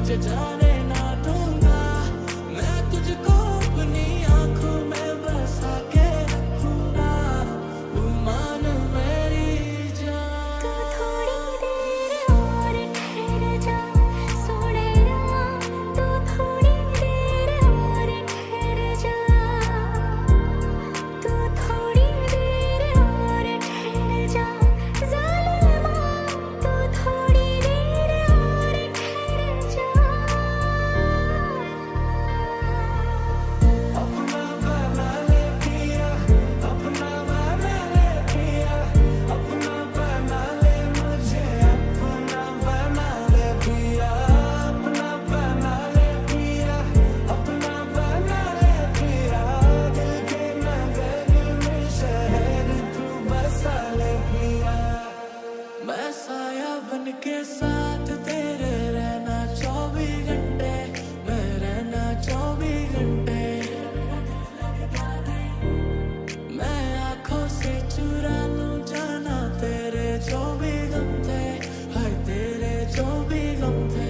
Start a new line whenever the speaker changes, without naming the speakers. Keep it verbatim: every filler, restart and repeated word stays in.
तुझे जाने ना दूंगा, मैं तुझको अपनी आंखों में बसा के रखूंगा, तू मान मेरी जान।
तू थोड़ी देर और ठहर जा सोने रा, तू थोड़ी देर और ठहर जा, तू थोड़ी देर और ठहर जा ज़ालिमा, तू थोड़ी देर और ठहर जा।
अपना बना ले पिया, अपना बना ले पिया, अपना बना ले मुझे, अपना बना ले पिया, अपना बना ले पिया, अपना बना ले पिया, दिल के नगर में शहर तू बसा ले पिया। मैं साया बन के साथ तेरे रहना चौबीस घंटे, मैं रहना चौबीस घंटे, मैं आंखों से चुरा लूं जाना तेरे जो भी गम थे, हाय तेरे जो भी गम थे।